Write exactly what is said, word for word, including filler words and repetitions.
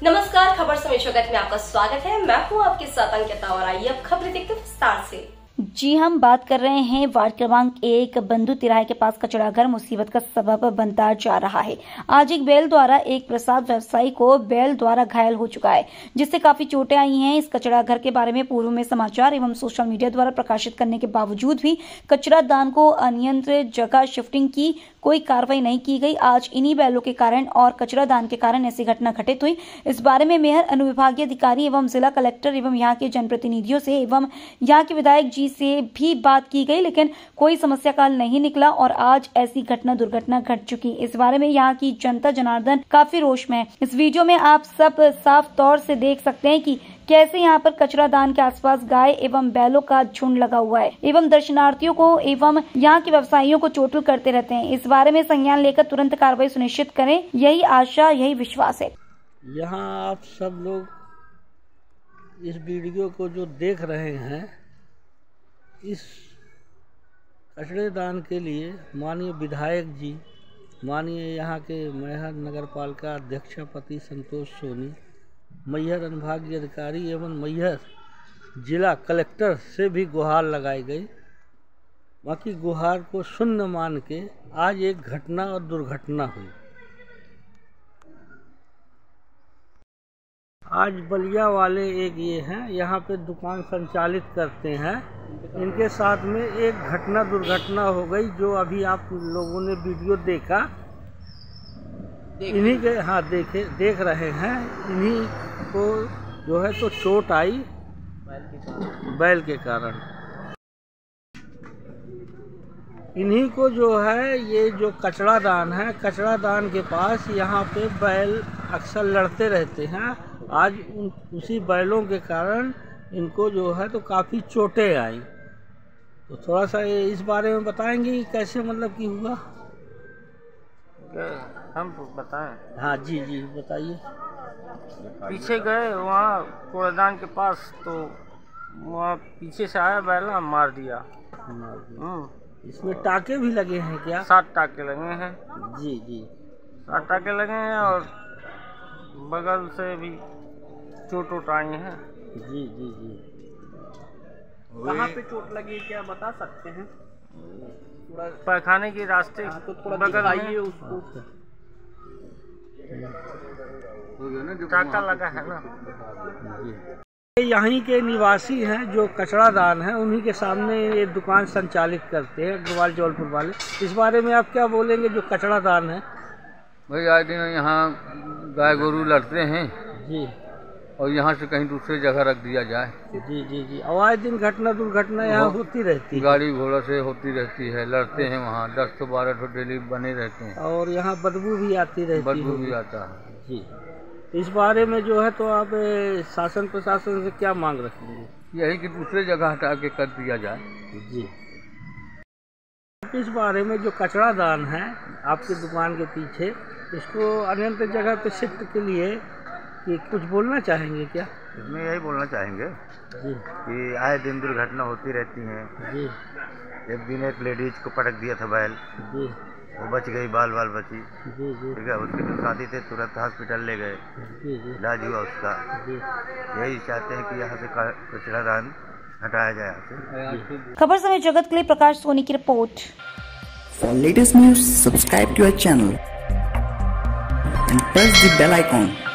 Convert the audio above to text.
नमस्कार, खबर समय जगत में आपका स्वागत है। मैं हूं आपके साथ अंकिता और आइए अब खबरें देखते हैं विस्तार से। जी हम बात कर रहे हैं वार्ड क्रमांक एक बंधु तिराहे के पास कचरा घर मुसीबत का सबब बनता जा रहा है। आज एक बैल द्वारा एक प्रसाद व्यवसायी को बैल द्वारा घायल हो चुका है, जिससे काफी चोटें आई हैं। इस कचरा घर के बारे में पूर्व में समाचार एवं सोशल मीडिया द्वारा प्रकाशित करने के बावजूद भी कचरा दान को अनियंत्रित जगह शिफ्टिंग की कोई कार्रवाई नहीं की गई। आज इन्हीं बैलों के कारण और कचरा दान के कारण ऐसी घटना घटित हुई। इस बारे में मेयर, अनुविभागीय अधिकारी एवं जिला कलेक्टर एवं यहाँ के जनप्रतिनिधियों से एवं यहाँ के विधायक जी से भी बात की गई, लेकिन कोई समस्या का हल नहीं निकला और आज ऐसी घटना दुर्घटना घट चुकी। इस बारे में यहाँ की जनता जनार्दन काफी रोष में है। इस वीडियो में आप सब साफ तौर से देख सकते हैं कि कैसे यहाँ पर कचरा दान के आसपास गाय एवं बैलों का झुंड लगा हुआ है एवं दर्शनार्थियों को एवं यहाँ के व्यवसायियों को चोटिल करते रहते हैं। इस बारे में संज्ञान लेकर तुरंत कार्रवाई सुनिश्चित करें, यही आशा, यही विश्वास है। यहाँ आप सब लोग इस वीडियो को जो देख रहे हैं, इस कचरे दान के लिए माननीय विधायक जी, माननीय यहाँ के मैहर नगर पालिका अध्यक्षपति संतोष सोनी, मैहर अनुभागीय अधिकारी एवं मैहर जिला कलेक्टर से भी गुहार लगाई गई। बाकी गुहार को शून्य मान के आज एक घटना और दुर्घटना हुई। आज बलिया वाले एक ये हैं, यहाँ पे दुकान संचालित करते हैं, इनके साथ में एक घटना दुर्घटना हो गई जो अभी आप लोगों ने वीडियो देखा। इन्हीं के हाँ देखे देख रहे हैं, इन्हीं को जो है तो चोट आई बैल के कारण। इन्हीं को जो है ये जो कचरा दान है, कचरा दान के पास यहाँ पे बैल अक्सर लड़ते रहते हैं। आज उन उसी बैलों के कारण इनको जो है तो काफ़ी चोटें आई। तो थोड़ा सा इस बारे में बताएंगे कि कैसे मतलब कि हुआ। हम बताएं? हाँ जी जी बताइए। पीछे गए वहाँ कूड़ेदान के पास, तो वहाँ पीछे से आया बैला, मार दिया। मार दिया। इसमें टाके भी लगे हैं क्या? सात टाके लगे हैं। जी जी सात टाके लगे हैं और बगल से भी चोट वोट आई हैं। जी जी जी कहाँ पे चोट लगी क्या बता सकते हैं? पैखाने के रास्ते तो थोड़ा बगल दिखाइए उसको। टाका लगा है ना। यहीं के निवासी हैं जो कचरा दान है, उन्हीं के सामने ये दुकान संचालित करते हैं अग्रवाल जौलपुर वाले। इस बारे में आप क्या बोलेंगे जो कचरा दान है? भाई आए दिन यहाँ गाय गोरू लड़ते हैं जी, और यहाँ से कहीं दूसरी जगह रख दिया जाए। जी जी जी और आए दिन घटना दुर्घटना यहाँ होती रहती है। गाड़ी घोड़ा से होती रहती है, लड़ते हैं वहाँ, दस तो बारह तो डेली बने रहते हैं और यहाँ बदबू भी आती रहती है। बदबू भी आता है जी। इस बारे में जो है तो आप शासन प्रशासन से क्या मांग रखेंगे? यही कि दूसरी जगह हटा के कर दिया जाए। जी। इस बारे में जो कचरा दान है आपकी दुकान के पीछे, इसको अन्य जगह पे शिफ्ट के लिए कि कुछ बोलना चाहेंगे क्या? इसमें यही बोलना चाहेंगे जी कि आए दिन दुर्घटना होती रहती हैं। जी। एक दिन एक लेडीज को पटक दिया था बैल, जी वो बच गई, बाल बाल बची। जी जी ठीक है, उसके जो साथी थे तुरंत हॉस्पिटल ले गए, जी जी इलाज हुआ उसका। जी। यही चाहते हैं कि यहाँ से कचरा दान हटाया जाए यहाँ से। खबर समय जगत के लिए प्रकाश सोनी की रिपोर्ट। For latest news, subscribe to our channel and press the bell icon.